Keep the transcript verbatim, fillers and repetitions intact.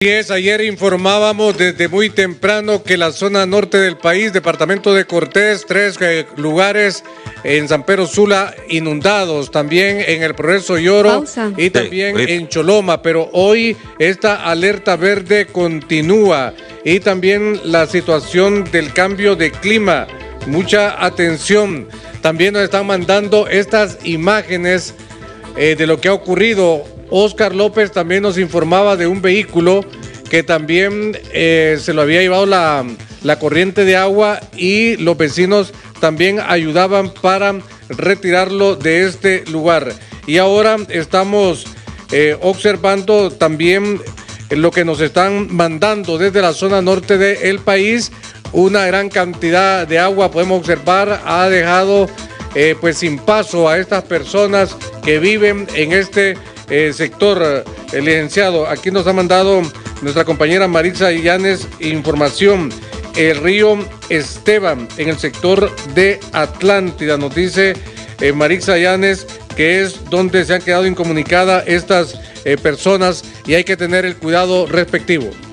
Así es, ayer informábamos desde muy temprano que la zona norte del país, departamento de Cortés, tres eh, lugares en San Pedro Sula inundados, también en el Progreso Lloro Pausa. y también Sí, en Choloma, pero hoy esta alerta verde continúa y también la situación del cambio de clima, mucha atención. También nos están mandando estas imágenes eh, de lo que ha ocurrido. Oscar López también nos informaba de un vehículo que también eh, se lo había llevado la, la corriente de agua y los vecinos también ayudaban para retirarlo de este lugar. Y ahora estamos eh, observando también lo que nos están mandando desde la zona norte del país. Una gran cantidad de agua, podemos observar, ha dejado eh, pues sin paso a estas personas que viven en este Eh, sector, eh, licenciado. Aquí nos ha mandado nuestra compañera Maritza Llanes información. El río Esteban en el sector de Atlántida, nos dice eh, Maritza Llanes, que es donde se han quedado incomunicadas estas eh, personas y hay que tener el cuidado respectivo.